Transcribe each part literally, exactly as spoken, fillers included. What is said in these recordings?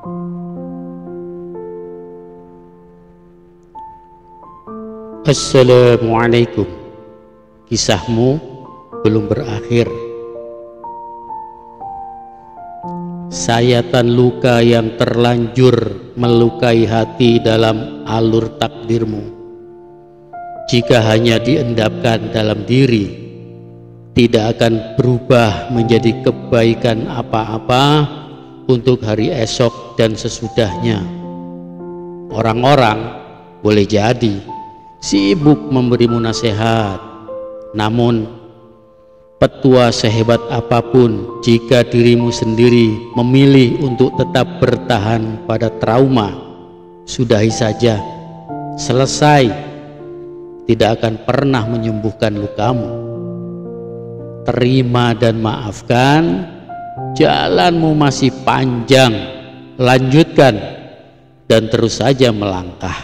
Assalamualaikum. Kisahmu belum berakhir. Sayatan luka yang terlanjur melukai hati dalam alur takdirmu. Jika hanya diendapkan dalam diri, tidak akan berubah menjadi kebaikan apa-apa untuk hari esok dan sesudahnya. Orang-orang boleh jadi sibuk memberimu nasihat, namun petua sehebat apapun, jika dirimu sendiri memilih untuk tetap bertahan pada trauma, sudahi saja, selesai, tidak akan pernah menyembuhkan lukamu. Terima dan maafkan, jalanmu masih panjang, lanjutkan dan terus saja melangkah.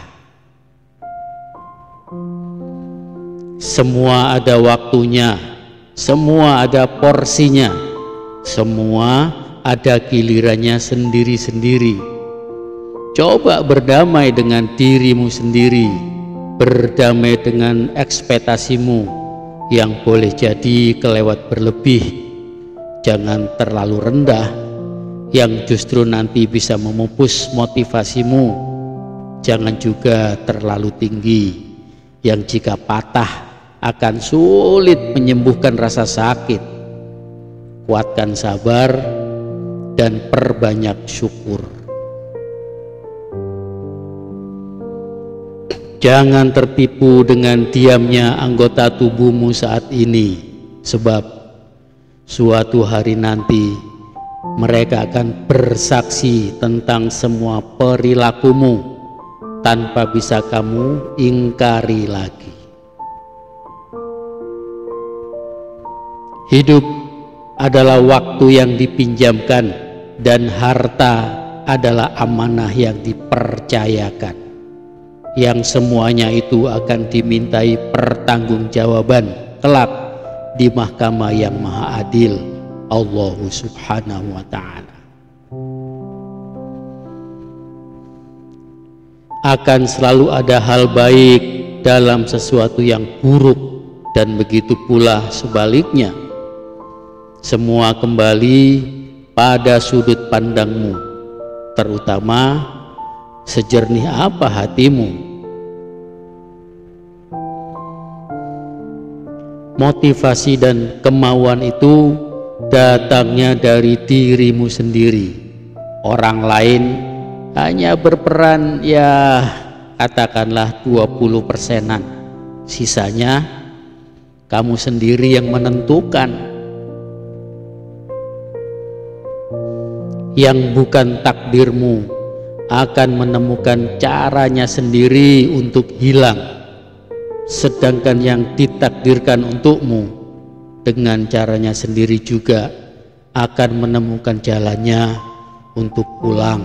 Semua ada waktunya, semua ada porsinya, semua ada gilirannya sendiri-sendiri. Coba berdamai dengan dirimu sendiri, berdamai dengan ekspektasimu yang boleh jadi kelewat berlebih. Jangan terlalu rendah, yang justru nanti bisa memupus motivasimu. Jangan juga terlalu tinggi, yang jika patah akan sulit menyembuhkan rasa sakit. Kuatkan sabar dan perbanyak syukur. Jangan tertipu dengan diamnya anggota tubuhmu saat ini, sebab suatu hari nanti mereka akan bersaksi tentang semua perilakumu tanpa bisa kamu ingkari lagi. Hidup adalah waktu yang dipinjamkan dan harta adalah amanah yang dipercayakan, yang semuanya itu akan dimintai pertanggungjawaban kelak di mahkamah yang maha adil, Allah subhanahu wa ta'ala. Akan selalu ada hal baik dalam sesuatu yang buruk, dan begitu pula sebaliknya. Semua kembali pada sudut pandangmu, terutama sejernih apa hatimu. Motivasi dan kemauan itu datangnya dari dirimu sendiri. Orang lain hanya berperan ya katakanlah dua puluh persenan. Sisanya kamu sendiri yang menentukan. Yang bukan takdirmu akan menemukan caranya sendiri untuk hilang, sedangkan yang ditakdirkan untukmu dengan caranya sendiri juga akan menemukan jalannya untuk pulang.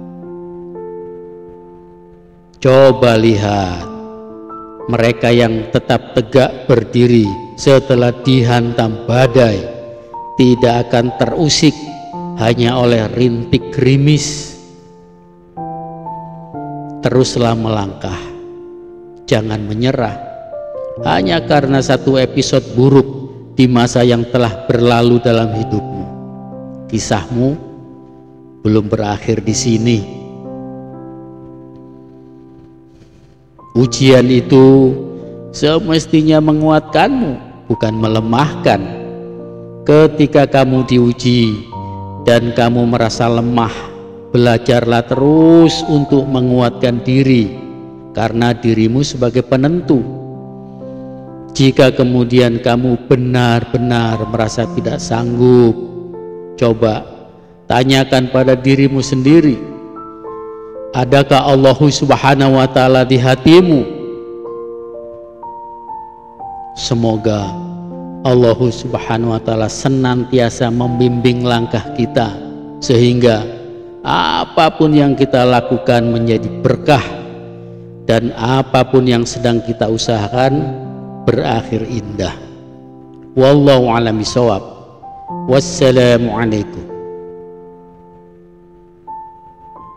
Coba lihat mereka yang tetap tegak berdiri setelah dihantam badai, tidak akan terusik hanya oleh rintik gerimis. Teruslah melangkah, jangan menyerah hanya karena satu episode buruk di masa yang telah berlalu dalam hidupmu. Kisahmu belum berakhir di sini. Ujian itu semestinya menguatkanmu, bukan melemahkan. Ketika kamu diuji dan kamu merasa lemah, belajarlah terus untuk menguatkan diri, karena dirimu sebagai penentu. Jika kemudian kamu benar-benar merasa tidak sanggup, coba tanyakan pada dirimu sendiri, adakah Allah subhanahu wa ta'ala di hatimu? Semoga Allah subhanahu wa ta'ala senantiasa membimbing langkah kita, sehingga apapun yang kita lakukan menjadi berkah, dan apapun yang sedang kita usahakan berakhir indah. Wallahu a'lam bishawab. Wassalamualaikum.